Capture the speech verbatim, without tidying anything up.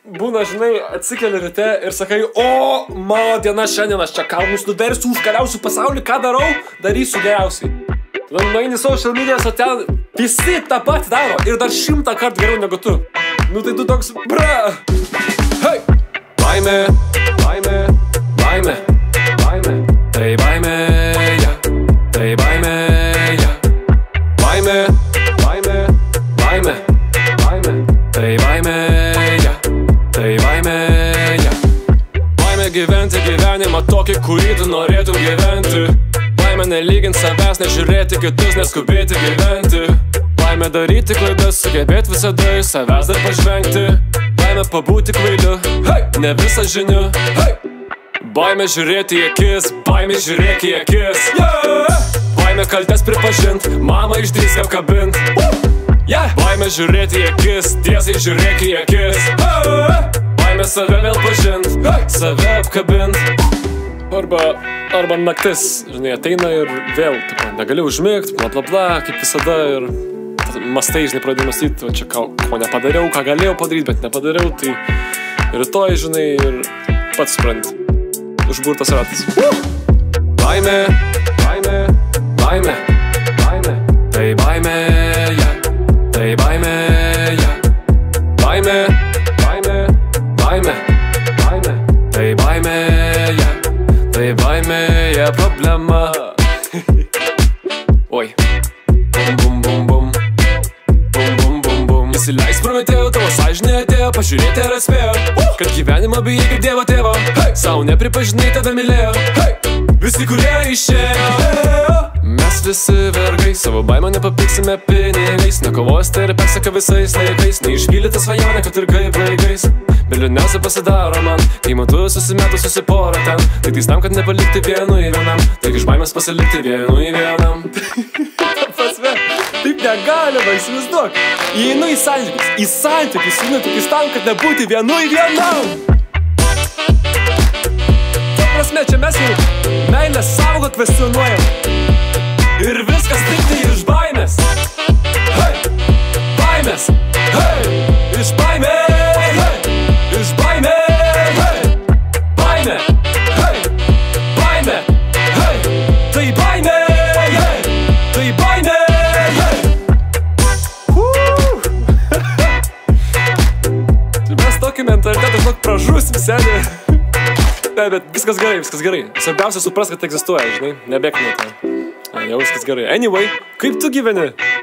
būna, žinai, atsikeli ryte ir sakai, o, mano diena šiandien, aš čia kalnus nuversiu, užkariausiu pasaulį, ką darau, darysiu geriausiai. Tada nueini social medias, o ten visi tą patį daro ir dar šimtą kartų geriau negu tu. Nu tai tu toks, bra. Hei! Baimė, baimė, baimė, baimė, tai baimė, ja, tai baimė, ja. Baimė, baimė, baimė, baimė, tai baimė, ja, tai baimė, ja. Baimė gyventi gyvenimą tokį, kurį tu norėtum gyventi. Baimė nelygint savęs, nežiūrėti kitus, neskubėti gyventi. Baimė daryti klaidas, sugebėti visada į savęs dar pažvengti. Baimė pabūti kvailiu, hey! Ne visą žiniu, hey! Baimė žiūrėti į akis, baimė žiūrėk į akis, yeah! Baimė kaltes pripažint, mamą išdrįsk apkabint, yeah! Baimė žiūrėti į akis, tiesiai žiūrėk į akis, hey! Baimė save vėl pažint, hey! Save apkabint. Arba, arba naktis, žinai, ateina ir vėl, tipo, negali užmigt, bla bla bla, kaip visada ir mastai, žinai, pradėjau mąstyti, o čia ko, ko nepadariau, ką galėjau padaryti, bet nepadariau, tai rytoj, žinai, ir pats supranti. Užburtas ratas. Baimė, baimė, baimė, baimė, tai baimė, ja, tai baimė, ja. Baimė, baimė, baimė, baimė, tai baimė, ja, tai baimė, ja, problema. Oi. Bum, bum, bum, bum. Įsileis prometėjau, tavo sąžinė atėjo, pažiūrėti ar atspėjo, uh! Kad gyvenimą bijai kaip dievo tėvo, hey! Sau nepripažinai, tada mylėjo, hey! Visi, kurie išėjo, hey! Mes visi vergai, savo baimą nepapiksime pinigais. Nekovos tai ir perseka visais laikais, neišpildyta svajonė, kad ir kaip laikais. Bet liūdniausia pasidaro man, kai matu susimetu susipora ten. Tai teisnam, kad nepalikti vienu į vienam, taigi iš baimės pasilikti vienu į vienam. Pasve, taip negalima, įsivaizduok. Įeinu į santykius, į santykius, įeinu tik tam, kad nebūti vienu į vienam. Ta prasme, čia mes jau meilės sąvoką kvestionuojam. Ir viskas tik tai iš baimės. Hei, baimės, hei, iš baimės, hei, iš baimės, hei, baimė, hei, baimė, hei, tai baimė, hei, tai baimė, hei. Mes tokį mentalitetą žinok pražusim, seniai. Ne, bet viskas gerai, viskas gerai. Svarbiausia supras, kad egzistuoja, žinai, nebėk nuo to. Jau viskas gerai. Anyway, kaip tu gyveni?